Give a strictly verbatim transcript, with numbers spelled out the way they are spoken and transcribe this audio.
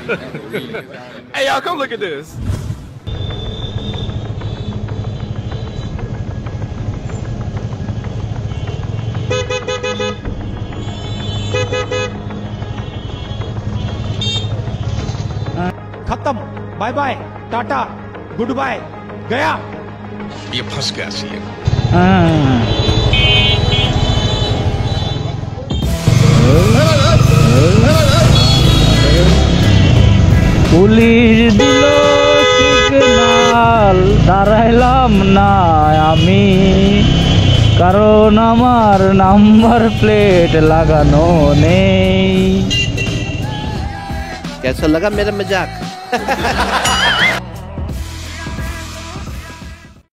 Hey, y'all, come look at this. खत्म, bye bye, टाटा, goodbye, गया। ये फंस गया सी है। পুলিশ দিল সিগনাল, দাঁড়াইলাম না আমি, কারণ আমার নাম্বার প্লেট লাগানো নেই। कैसा लगा मेरा मजाक?